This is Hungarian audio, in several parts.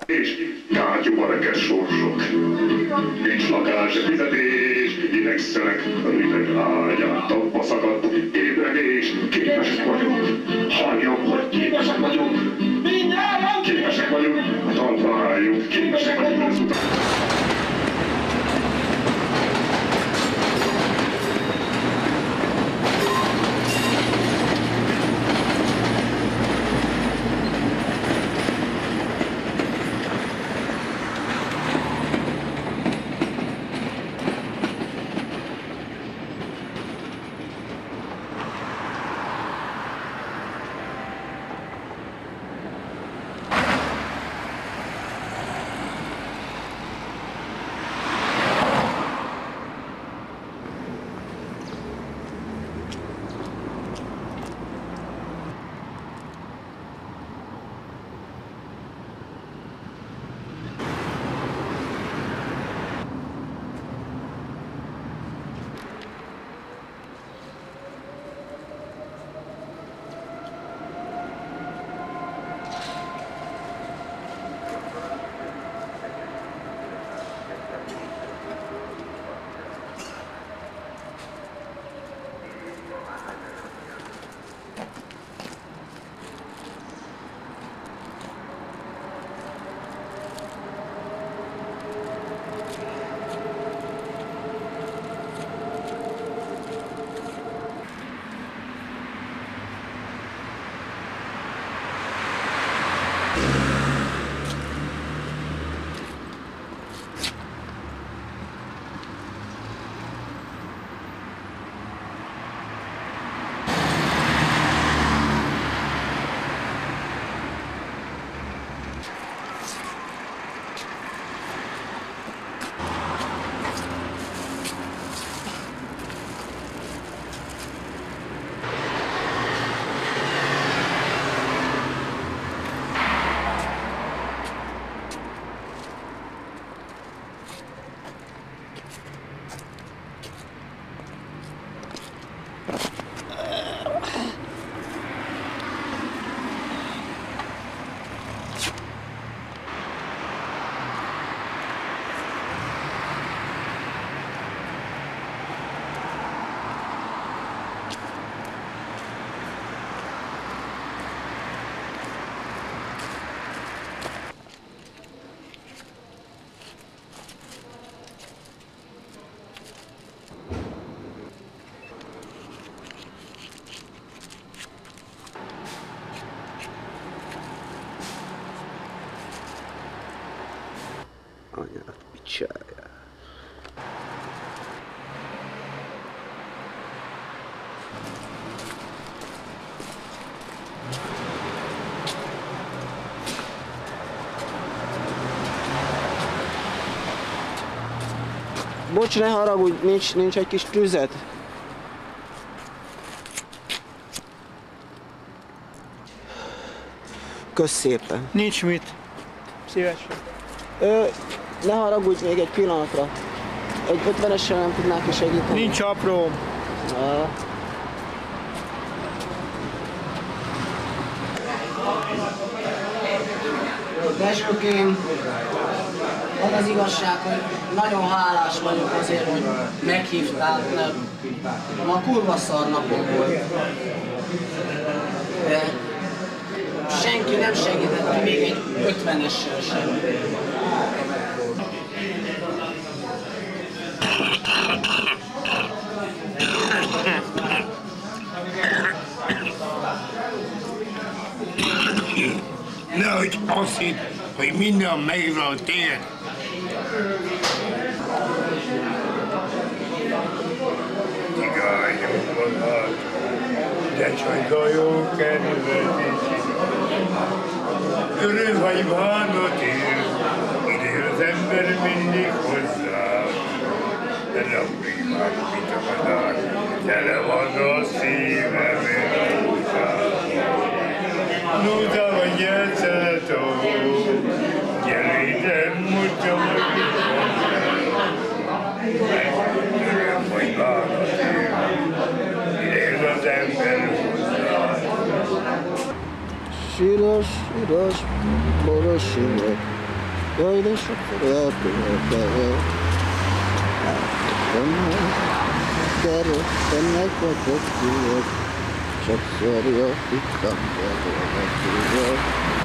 És kátyúba reked sorsok. Nincs lakás, fizetés, idegszerek, rideg ágyán, tappa szakadt, ébredés, képesek vagyunk. Halljam, hogy képesek vagyunk. Mindjárt képesek vagyunk, a talpra álljunk, képesek vagyunk ezután. Anyát picsáját. Bocs, ne haragudj, nincs egy kis tüzet? Kösz szépen. Nincs mit. Szívesen. Ne haragudj még egy pillanatra. Egy 50-essel nem tudnák is segíteni. Nincs apróm. Dezsőkém, az az igazság, hogy nagyon hálás vagyok azért, hogy meghívtál, mert ma kurva szar napom volt. De senki nem segített ki, még egy 50-essel sem. Nehogy azt hidd, hogy minden megvan a tiéd. Cigányok vannak, de csajgajó kedvezés. Örül vagy bánat él, ide az ember mindig hozzá. De napig már mit akadás, tele van a szívem Nuda vagy játszátó, gyere ide, mutam, öröm vagy bánat él, az ember hozzá. Síros, boros sírok, Jaj, de sokszor kerültem neked tűrök, sokszor jöttem belőle.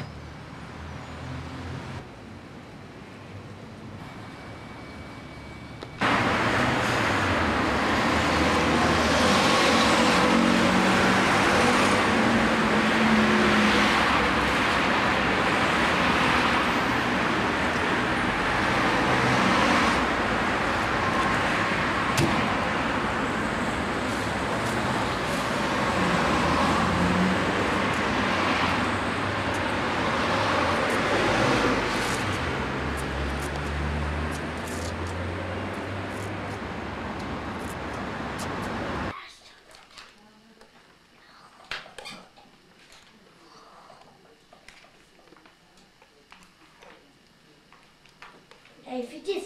Hey, Fityis!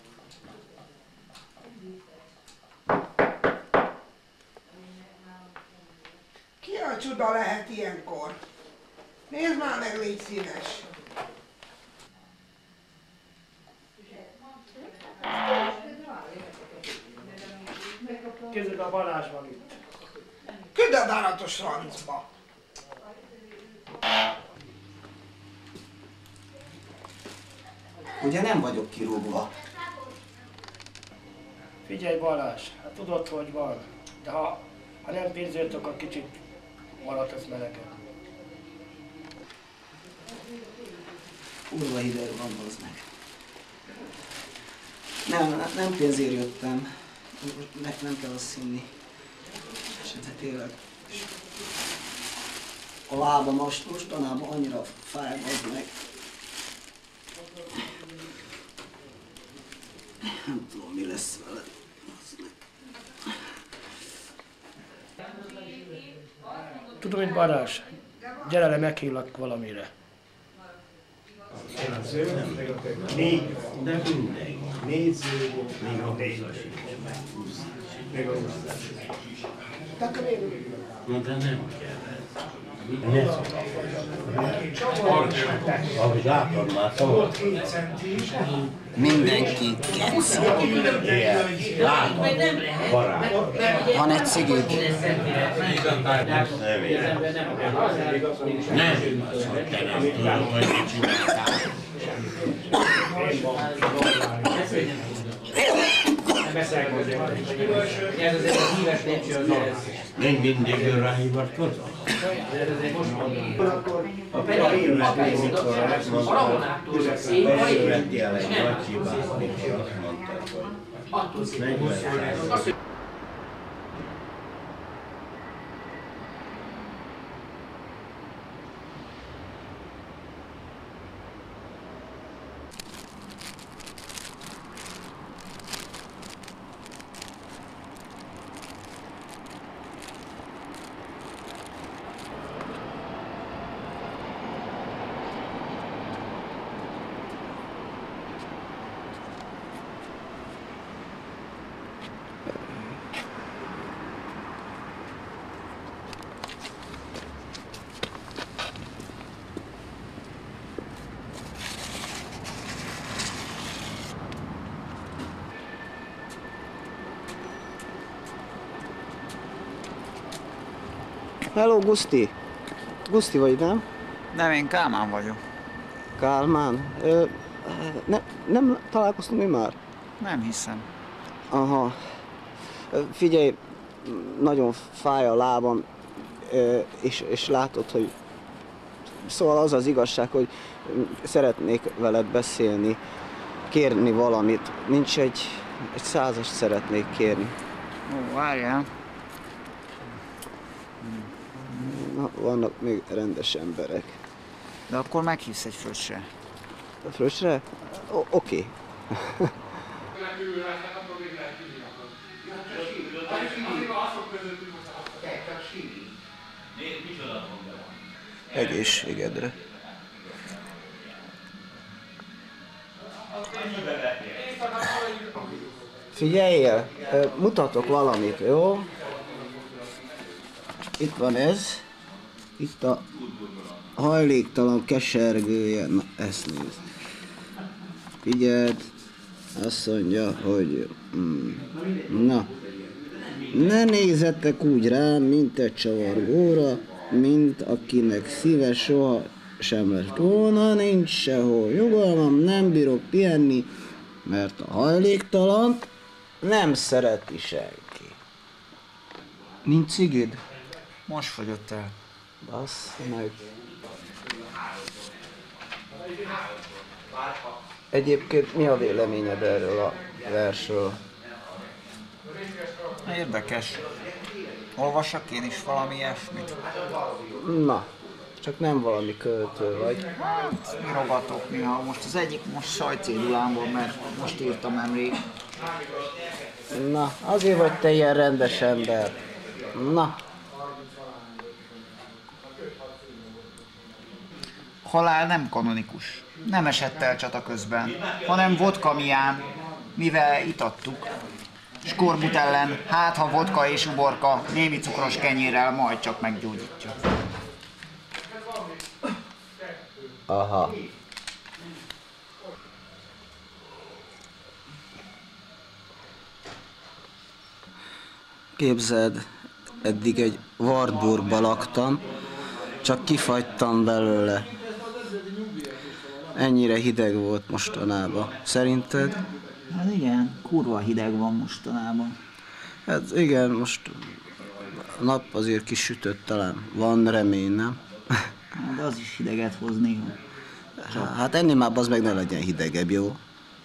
Ki a csuda lehet ilyenkor? Nézd már meg, légy szíves! Képzeld, a Balázs van itt. Küld a dáratos francba! Ugye nem vagyok kirúgva. Figyelj Balázs, hát tudod, hogy van. De ha nem pénzért, akkor kicsit maradhatsz melegen. Kurva hideg van, bazd meg. Nem pénzért jöttem. Nem kell azt hinni. És hát tényleg. A lábam mostanában annyira fáj, bazd meg. Nem tudom, mi lesz vele. Tudom, hogy Balázs, gyere le, meghívlak valamire. Még, de mindegy. Nézzük, még a még a na de nem kell. Ne szólj. Ahogy látod már szól. Mindenki keci. Látod, barát. Van egy cigid. Nem, az, hogy te nem tudod, hogy mit csináltál. Még mindig őre hivatkozol? A perületi, mikor azt mondtad, perületi el egy nagy hibát, mikor azt mondtad, hogy 40%. Hello, Guszti. Guszti vagy, nem? Nem, én Kálmán vagyok. Kálmán? Nem találkoztunk mi már? Nem hiszem. Aha. Figyelj, nagyon fáj a lábam, és látod, hogy... Szóval az az igazság, hogy szeretnék veled beszélni, kérni valamit. Nincs egy 100-ast szeretnék kérni. Ó, várjál. Na, vannak még rendes emberek. De akkor meghívsz egy fröccsre. A fröccsre? Oké. Egészségedre. Figyeljél, mutatok valamit, jó? Itt van ez. Itt a hajléktalan kesergője. Na, ezt nézd. figyeld, azt mondja, hogy na, ne nézzetek úgy rám, mint egy csavargóra, mint akinek szíve soha sem lett volna, nincs sehol nyugalmam, nem bírok pihenni, mert a hajléktalan nem szereti senki. Nincs cigid? Most fogyott el. Bassz meg. Egyébként mi a véleményed erről a versről? Érdekes. Olvassak én is valami ilyesmit? Na, csak nem valami költő vagy. Hát, írogatok néha. Most az egyik most sajtcédulámból, mert most írtam nemrég. Na, azért vagy te ilyen rendes ember. Na. Halál nem kanonikus. Nem esett el csata közben, hanem vodka mián, mivel itattuk. Skorbut ellen, hát ha vodka és uborka némi cukros kenyérrel majd csak meggyógyítja. Aha. Képzeld, eddig egy Wartburgba laktam, csak kifagytam belőle. Ennyire hideg volt mostanában. Szerinted? Hát igen, kurva hideg van mostanában. Hát igen, most a nap azért kisütött, talán van remény, nem? De az is hideget hoz néha. Hát ennél már az meg ne legyen hidegebb, jó?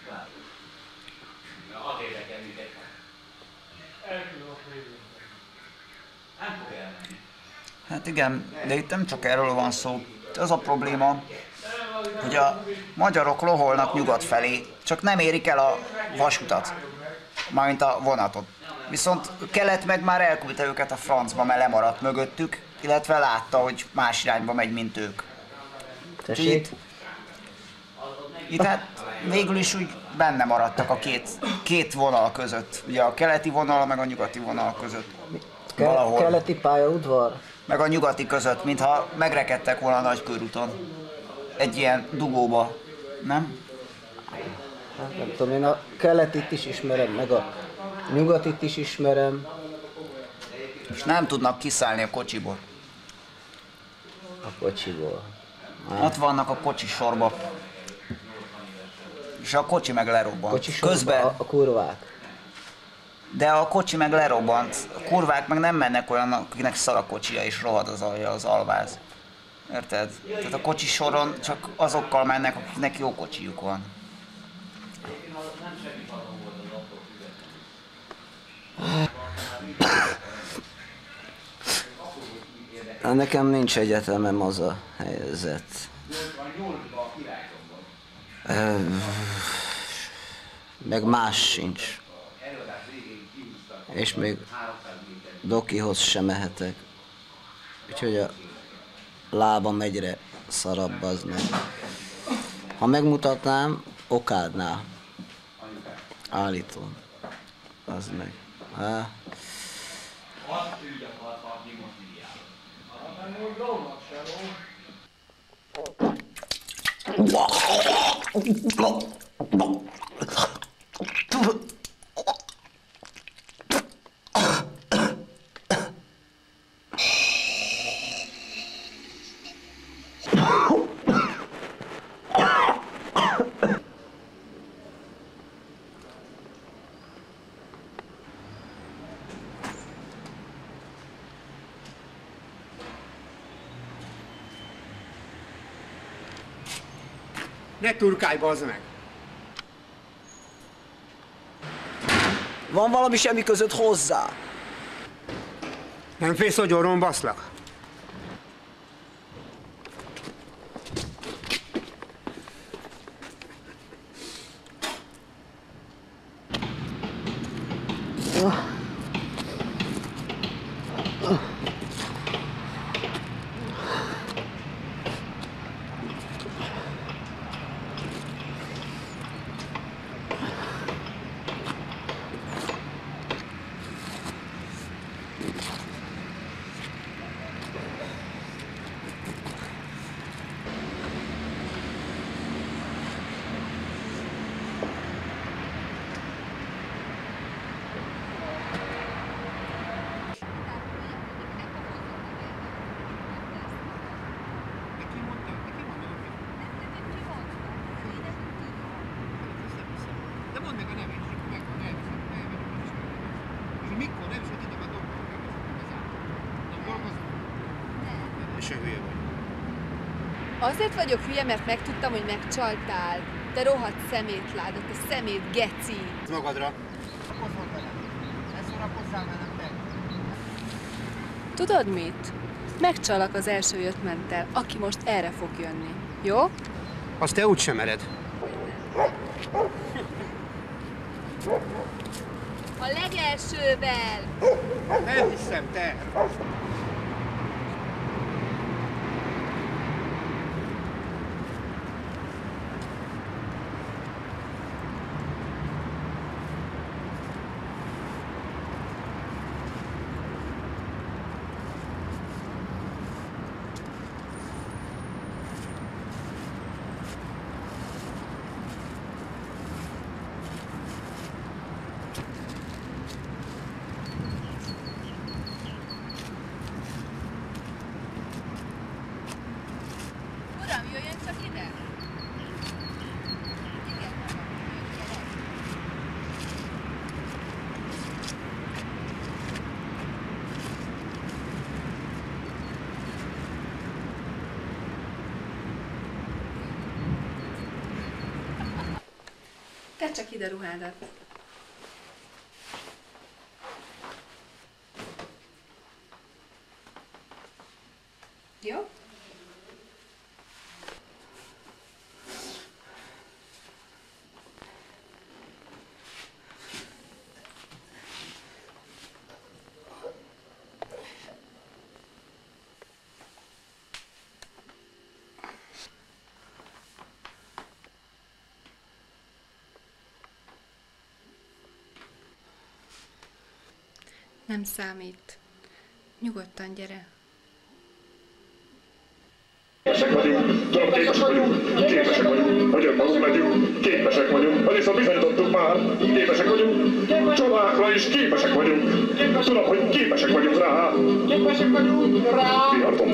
Hát igen, de itt nem csak erről van szó. Az a probléma, hogy a magyarok loholnak nyugat felé, csak nem érik el a vasutat, mármint a vonatot. Viszont kelet meg már elküldte őket a francba, mert lemaradt mögöttük, illetve látta, hogy más irányba megy, mint ők. Tessék? Itt hát végül is úgy benne maradtak a két vonal között. Ugye a keleti vonal meg a nyugati vonal között. Valahol. Keleti pályaudvar? Meg a nyugati között, mintha megrekedtek volna a nagy körúton. Egy ilyen dugóba, nem? Hát nem tudom, én a keletit is ismerem, meg a nyugatit is ismerem. És nem tudnak kiszállni a kocsiból. A kocsiból. Ott vannak a kocsi sorba. És a kocsi meg lerobbant. Kocsi sorba a kurvák. De a kocsi meg lerobbant. A kurvák meg nem mennek olyan, akinek szar a kocsia és rohad az alja, az alváz. Érted? Tehát a kocsi soron csak azokkal mennek, akiknek jó kocsijuk van. Nekem nincs egyetemem, az a helyzet. Meg más sincs. És még dokihoz sem mehetek. Úgyhogy a lábam egyre szarabb az meg. Ha megmutatnám, okádnál. Állítom. Az meg. Há. Ne turkálj, bazd meg! Van valami semmi között hozzá? Nem félsz, hogy orron baszlak? mondd meg a nevét, és akkor megvan, elviszem, elmegyek az iskolába. És mikor nem is, hogy titeket doktorok elveszem bezárni. Nem dolgozom? És se hülye vagy. Azért vagyok hülye, mert megtudtam, hogy megcsaltál. Te rohadt szemétláda, te szemét geci. Magadra. Szórakozzon velem. Ne szórakozzál velem, te. Tudod mit? Megcsalak az első jöttmenttel, aki most erre fog jönni. Jó? Azt te úgysem ered. A legelsővel! Nem hiszem, te. Uram, jöjjön csak ide! Igen, tedd csak ide ruhádat. Jó? Nem számít. Nyugodtan gyere. Képesek vagyunk, tudom, képesek vagyunk, hogy önmagunk megyünk, képesek vagyunk, hogy viszont bizonyítottuk már, képesek vagyunk, csodákra is képesek vagyunk, tudom, hogy képesek vagyunk rá. Vihartom.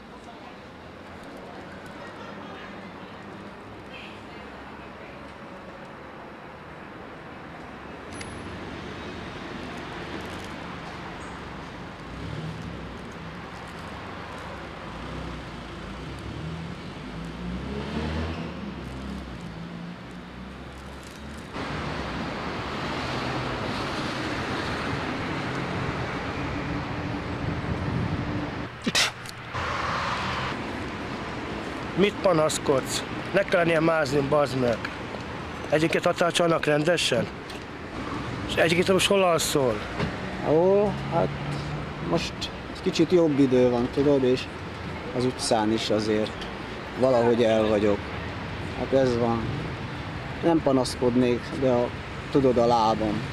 Mit panaszkodsz? Ne kell ilyen mázni, bazd meg. Egyiket adtál csalnak rendesen? És egyiket most hol alszol? Ó, hát most kicsit jobb idő van, tudod, és az utcán is azért valahogy el vagyok. Hát ez van. Nem panaszkodnék, de tudod, a lábam.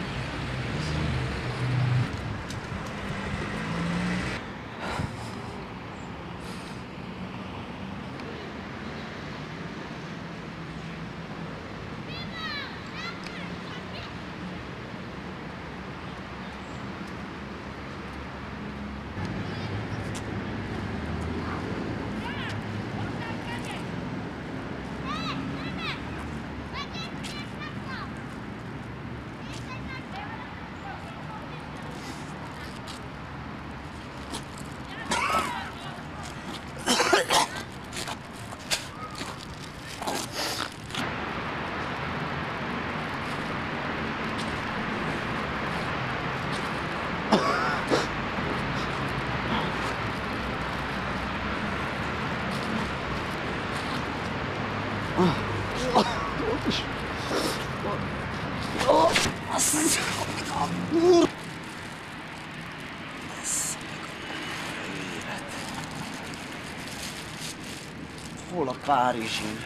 Hol a Párizsin?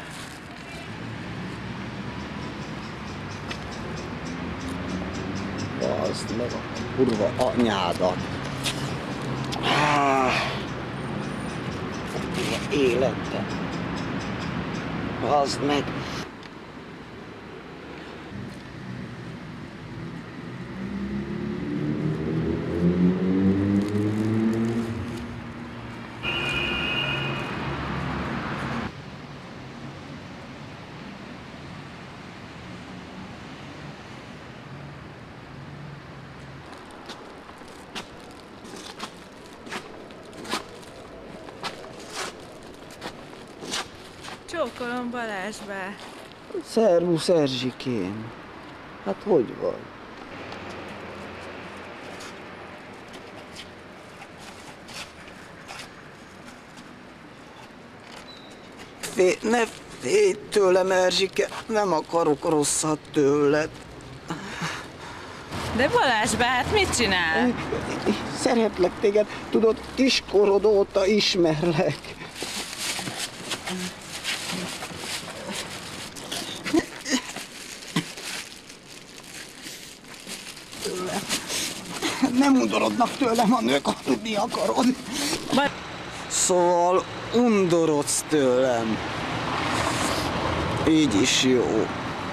Bazd meg a kurva anyádat! Életben! Bazd meg! Csókolom Balázsbe. Szervusz Erzsikém. Hát hogy vagy? Ne félj tőlem, Erzsike, nem akarok rosszat tőled. De Balázsbe, hát mit csinál? Szeretlek téged, tudod, kiskorod óta ismerlek. Nem undorodnak tőlem a nők, ha tudni akarod. Szóval undorodsz tőlem. Így is jó.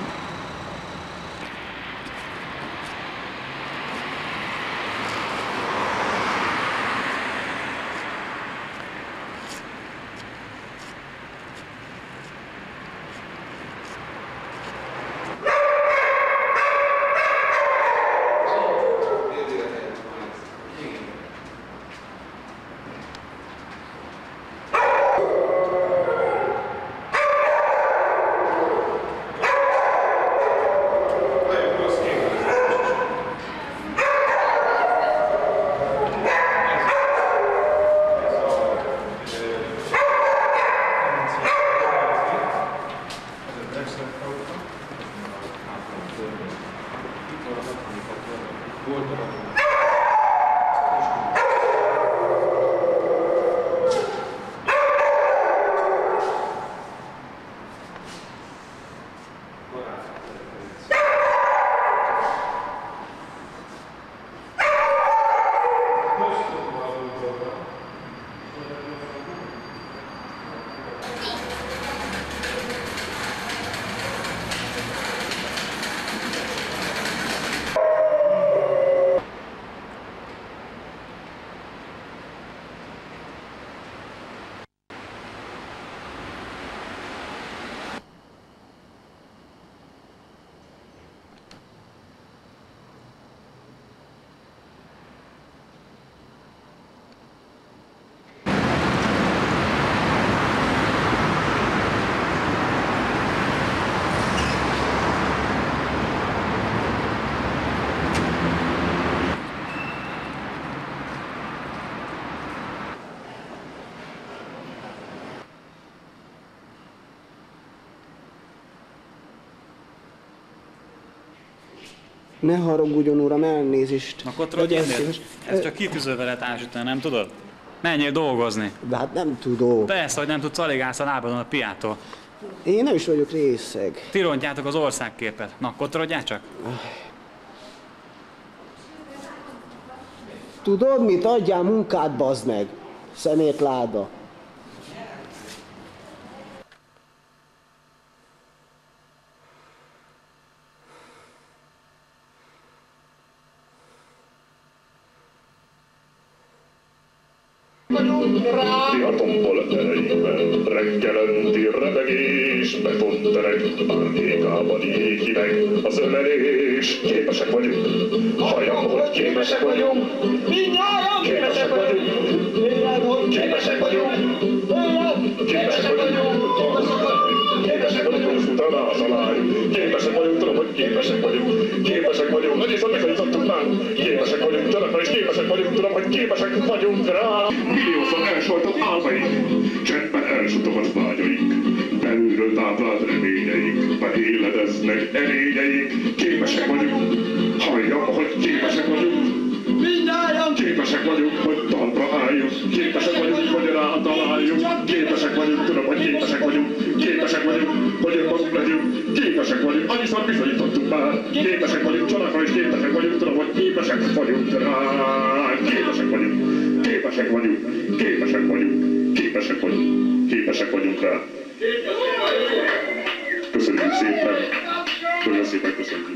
Ne haragudjon, uram, elnézést. Akkor tudod, ez csak kitűzővel lehet ásítani, nem tudod? Menjél dolgozni. De hát nem tudok. Persze, hogy nem tudsz, alig állsz a lábadon a piától. Én nem is vagyok részeg. Ti rontjátok az országképet. Na, akkor tudjál csak. Tudod mit? Adjál munkát, bazd meg. Szemétláda. Diatombol erejében reggelenti rebegés, betonterek, árnyékában éhideg az emelés. Képesek vagyunk, halljam, hogy képesek vagyunk, mindnyájan képesek vagyunk, képesek vagyunk, képesek vagyunk, képesek vagyunk, utána az alány, képesek vagyunk, tudom, hogy képesek vagyunk, képesek vagyunk, nagy észre megtanítottuk már, képesek vagyunk, gyerekre is képesek vagyunk, tudom, hogy képesek vagyunk rá. Milliószor elsoltott álmaink, cseppben elsutogott vágyaink, belülről táplált reményeink, beéledeznek erényeink, képesek vagyunk, halljam, hogy képesek vagyunk, mindnyájan képesek vagyunk, hogy talpra álljunk, képesek vagyunk, hogy rátaláljunk, képesek vagyunk, tudom, hogy képesek vagyunk, képesek vagyunk, hogy önmagunk legyünk, képesek vagyunk, annyiszor bizonyítottuk már, képesek vagyunk, csalakra is képesek vagyunk, tudom, hogy képesek vagyunk rá, képesek vagyunk, képesek vagyunk, képesek vagyunk, képesek vagyunk, képesek vagyunk rá. Köszönjük szépen, nagyon szépen köszönjük.